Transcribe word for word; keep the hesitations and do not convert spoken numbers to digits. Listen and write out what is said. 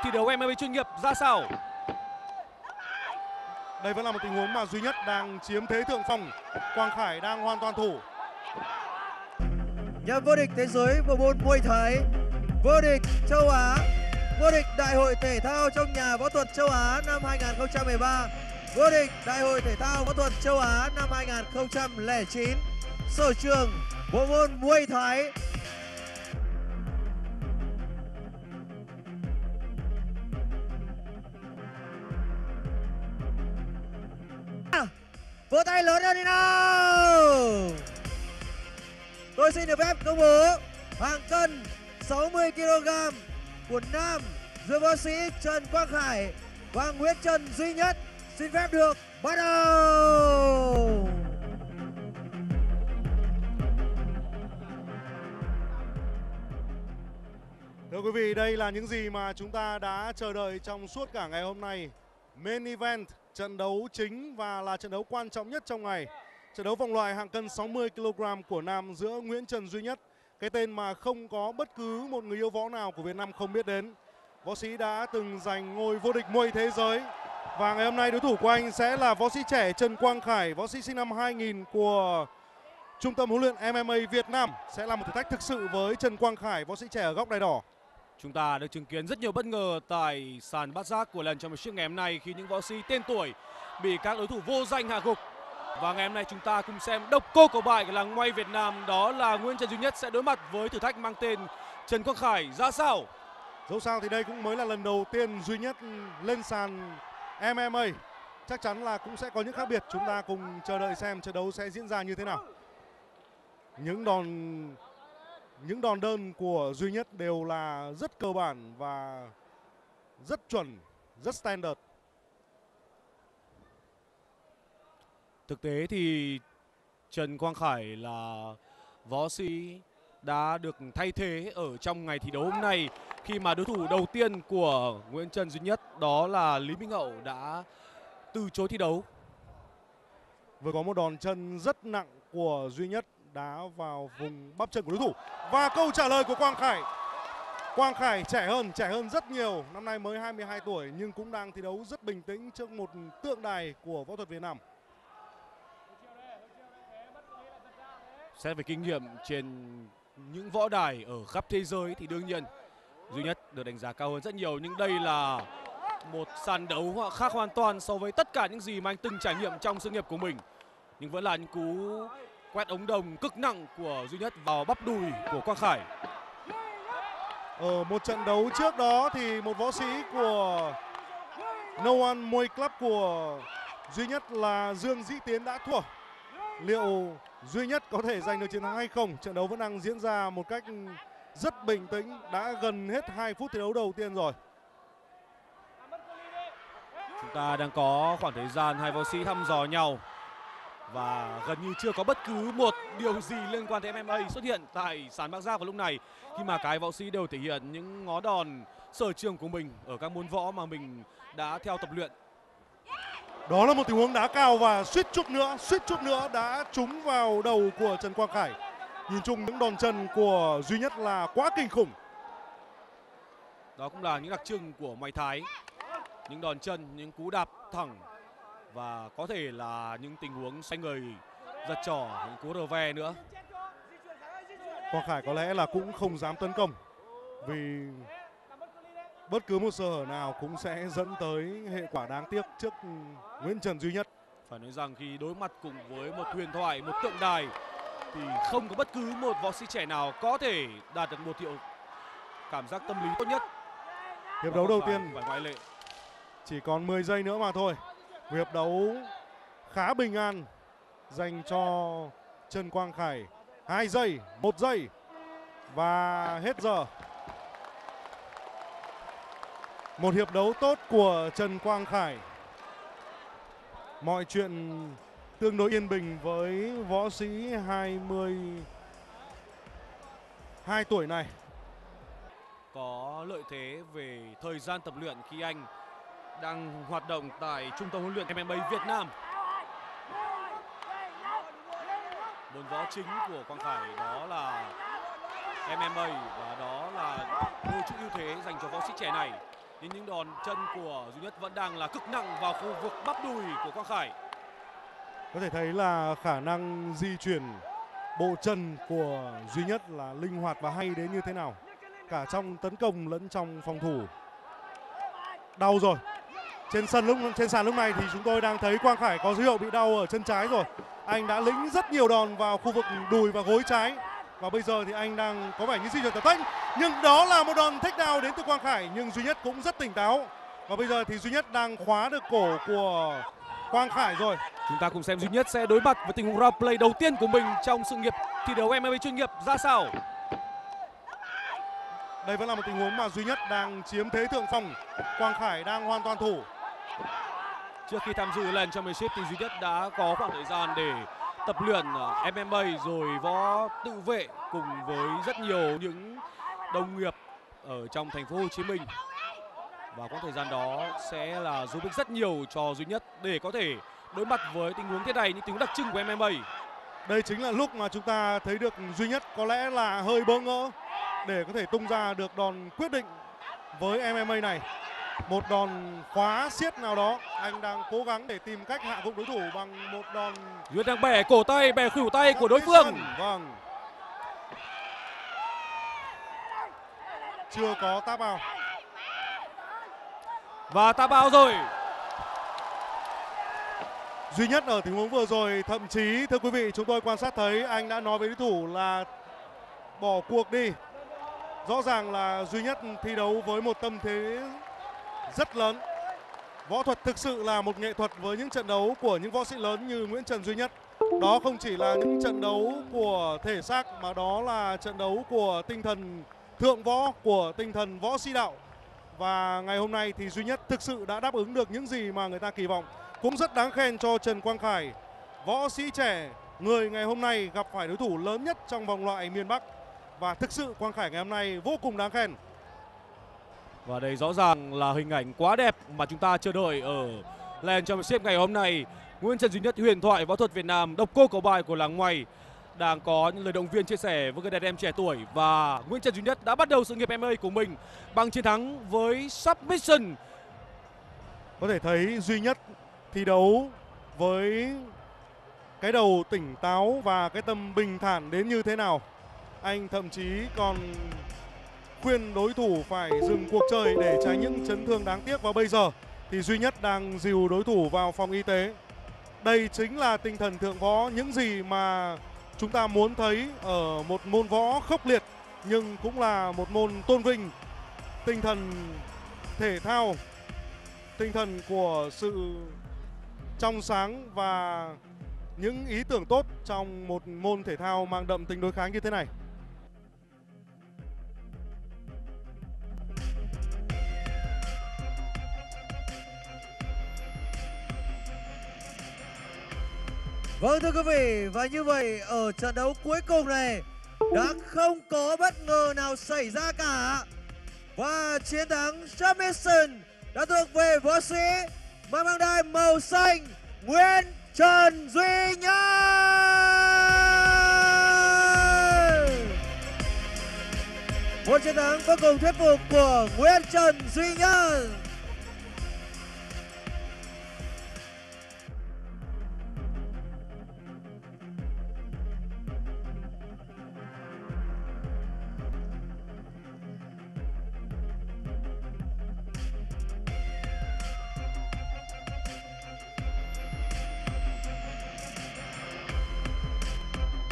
thi đấu em em a chuyên nghiệp ra sao. Đây vẫn là một tình huống mà Duy Nhất đang chiếm thế thượng phong. Quang Khải đang hoàn toàn thủ. Nhà vô địch thế giới bộ môn Muay Thái, vô địch châu Á, vô địch Đại hội thể thao trong nhà võ thuật châu Á năm hai nghìn không trăm mười ba, vô địch Đại hội thể thao võ thuật châu Á năm hai nghìn không trăm lẻ chín, sở trường bộ môn Muay Thái. Vỗ tay lớn lên đi nào. Tôi xin được phép công bố hạng cân sáu mươi ki lô gam của nam giữa võ sĩ Trần Quang Khải và Nguyễn Trần Duy Nhất xin phép được bắt đầu. Thưa quý vị, đây là những gì mà chúng ta đã chờ đợi trong suốt cả ngày hôm nay. Main event, trận đấu chính và là trận đấu quan trọng nhất trong ngày. Trận đấu vòng loại hạng cân sáu mươi ki lô gam của nam giữa Nguyễn Trần Duy Nhất, cái tên mà không có bất cứ một người yêu võ nào của Việt Nam không biết đến. Võ sĩ đã từng giành ngôi vô địch muay thế giới. Và ngày hôm nay đối thủ của anh sẽ là võ sĩ trẻ Trần Quang Khải, võ sĩ sinh năm hai nghìn của Trung tâm huấn luyện em em a Việt Nam. Sẽ là một thử thách thực sự với Trần Quang Khải, võ sĩ trẻ ở góc đai đỏ. Chúng ta được chứng kiến rất nhiều bất ngờ tại sàn bát giác của lần Championship ngày hôm nay khi những võ sĩ tên tuổi bị các đối thủ vô danh hạ gục. Và ngày hôm nay chúng ta cùng xem độc cô của bài của làng Muay Việt Nam, đó là Nguyễn Trần Duy Nhất sẽ đối mặt với thử thách mang tên Trần Quang Khải ra sao. Dẫu sao thì đây cũng mới là lần đầu tiên Duy Nhất lên sàn em em a. Chắc chắn là cũng sẽ có những khác biệt. Chúng ta cùng chờ đợi xem trận đấu sẽ diễn ra như thế nào. Những đòn những đòn đơn của Duy Nhất đều là rất cơ bản và rất chuẩn, rất standard. Thực tế thì Trần Quang Khải là võ sĩ đã được thay thế ở trong ngày thi đấu hôm nay khi mà đối thủ đầu tiên của Nguyễn Trần Duy Nhất, đó là Lý Minh Hậu, đã từ chối thi đấu. Vừa có một đòn chân rất nặng của Duy Nhất đá vào vùng bắp chân của đối thủ. Và câu trả lời của Quang Khải. Quang Khải trẻ hơn, trẻ hơn rất nhiều. Năm nay mới hai mươi hai tuổi nhưng cũng đang thi đấu rất bình tĩnh trước một tượng đài của võ thuật Việt Nam. Xét về kinh nghiệm trên những võ đài ở khắp thế giới thì đương nhiên Duy Nhất được đánh giá cao hơn rất nhiều. Nhưng đây là một sàn đấu khác hoàn toàn so với tất cả những gì mà anh từng trải nghiệm trong sự nghiệp của mình. Nhưng vẫn là những cú quét ống đồng cực nặng của Duy Nhất vào bắp đùi của Quang Khải. Ở một trận đấu trước đó thì một võ sĩ của No One Muay Club của Duy Nhất là Dương Dĩ Tiến đã thua. Liệu Duy Nhất có thể giành được chiến thắng hay không? Trận đấu vẫn đang diễn ra một cách rất bình tĩnh. Đã gần hết hai phút thi đấu đầu tiên rồi. Chúng ta đang có khoảng thời gian hai võ sĩ thăm dò nhau. Và gần như chưa có bất cứ một điều gì liên quan tới em em a xuất hiện tại sàn bát giác vào lúc này, khi mà cái võ sĩ đều thể hiện những ngó đòn sở trường của mình ở các môn võ mà mình đã theo tập luyện. Đó là một tình huống đá cao và suýt chút nữa, suýt chút nữa đã trúng vào đầu của Trần Quang Khải. Nhìn chung những đòn chân của Duy Nhất là quá kinh khủng. Đó cũng là những đặc trưng của Muay Thái. Những đòn chân, những cú đạp thẳng và có thể là những tình huống xoay người giật trỏ, những cú rờ ve nữa. Quang Khải có lẽ là cũng không dám tấn công vì bất cứ một sơ hở nào cũng sẽ dẫn tới hệ quả đáng tiếc trước Nguyễn Trần Duy Nhất. Phải nói rằng khi đối mặt cùng với một huyền thoại, một tượng đài thì không có bất cứ một võ sĩ trẻ nào có thể đạt được một hiệu cảm giác tâm lý tốt nhất. Hiệp đấu đầu tiên phải ngoại lệ. Chỉ còn mười giây nữa mà thôi. Hiệp đấu khá bình an dành cho Trần Quang Khải. Hai giây, một giây và hết giờ. Một hiệp đấu tốt của Trần Quang Khải. Mọi chuyện tương đối yên bình với võ sĩ hai mươi hai tuổi này. Có lợi thế về thời gian tập luyện khi anh đang hoạt động tại Trung tâm huấn luyện em em a Việt Nam. Môn võ chính của Quang Khải đó là em em a và đó là đôi chút ưu thế dành cho võ sĩ trẻ này. Nhưng những đòn chân của Duy Nhất vẫn đang là cực nặng vào khu vực bắp đùi của Quang Khải. Có thể thấy là khả năng di chuyển bộ chân của Duy Nhất là linh hoạt và hay đến như thế nào, cả trong tấn công lẫn trong phòng thủ. Đau rồi. Trên sân lúc trên sàn lúc này thì chúng tôi đang thấy Quang Khải có dấu hiệu bị đau ở chân trái rồi. Anh đã lĩnh rất nhiều đòn vào khu vực đùi và gối trái. Và bây giờ thì anh đang có vẻ như di chuyển tập tễnh. Nhưng đó là một đòn take down đến từ Quang Khải, nhưng Duy Nhất cũng rất tỉnh táo. Và bây giờ thì Duy Nhất đang khóa được cổ của Quang Khải rồi. Chúng ta cùng xem Duy Nhất sẽ đối mặt với tình huống round play đầu tiên của mình trong sự nghiệp thi đấu em em a chuyên nghiệp ra sao. Đây vẫn là một tình huống mà Duy Nhất đang chiếm thế thượng phong. Quang Khải đang hoàn toàn thủ. Trước khi tham dự lần Championship thì Duy Nhất đã có khoảng thời gian để tập luyện em em a rồi võ tự vệ cùng với rất nhiều những đồng nghiệp ở trong thành phố Hồ Chí Minh. Và quãng thời gian đó sẽ là giúp ích rất nhiều cho Duy Nhất để có thể đối mặt với tình huống thế này, những tình huống đặc trưng của em em a. Đây chính là lúc mà chúng ta thấy được Duy Nhất có lẽ là hơi bỡ ngỡ để có thể tung ra được đòn quyết định với em em a này. Một đòn khóa siết nào đó, anh đang cố gắng để tìm cách hạ gục đối thủ bằng một đòn. Duy Nhất đang bẻ cổ tay, bẻ khuỷu tay của đối phương. Vâng. Chưa có tap out. Và tap out rồi. Duy Nhất ở tình huống vừa rồi thậm chí thưa quý vị, chúng tôi quan sát thấy anh đã nói với đối thủ là bỏ cuộc đi. Rõ ràng là Duy Nhất thi đấu với một tâm thế rất lớn. Võ thuật thực sự là một nghệ thuật với những trận đấu của những võ sĩ lớn như Nguyễn Trần Duy Nhất. Đó không chỉ là những trận đấu của thể xác mà đó là trận đấu của tinh thần thượng võ, của tinh thần võ sĩ đạo. Và ngày hôm nay thì Duy Nhất thực sự đã đáp ứng được những gì mà người ta kỳ vọng. Cũng rất đáng khen cho Trần Quang Khải, võ sĩ trẻ, người ngày hôm nay gặp phải đối thủ lớn nhất trong vòng loại miền Bắc. Và thực sự Quang Khải ngày hôm nay vô cùng đáng khen. Và đây rõ ràng là hình ảnh quá đẹp mà chúng ta chờ đợi ở Land Championship ngày hôm nay. Nguyễn Trần Duy Nhất, huyền thoại võ thuật Việt Nam, độc cô cầu bài của làng Ngoày, đang có những lời động viên chia sẻ với người đàn em trẻ tuổi. Và Nguyễn Trần Duy Nhất đã bắt đầu sự nghiệp em em a của mình bằng chiến thắng với submission. Có thể thấy Duy Nhất thi đấu với cái đầu tỉnh táo và cái tâm bình thản đến như thế nào. Anh thậm chí còn khuyên đối thủ phải dừng cuộc chơi để tránh những chấn thương đáng tiếc. Và bây giờ thì Duy Nhất đang dìu đối thủ vào phòng y tế. Đây chính là tinh thần thượng võ, những gì mà chúng ta muốn thấy ở một môn võ khốc liệt nhưng cũng là một môn tôn vinh. Tinh thần thể thao, tinh thần của sự trong sáng và những ý tưởng tốt trong một môn thể thao mang đậm tính đối kháng như thế này. Vâng thưa quý vị, và như vậy ở trận đấu cuối cùng này đã không có bất ngờ nào xảy ra cả. Và chiến thắng submission đã thuộc về võ sĩ mang băng đai màu xanh Nguyễn Trần Duy Nhất. Một chiến thắng vô cùng thuyết phục của Nguyễn Trần Duy Nhất.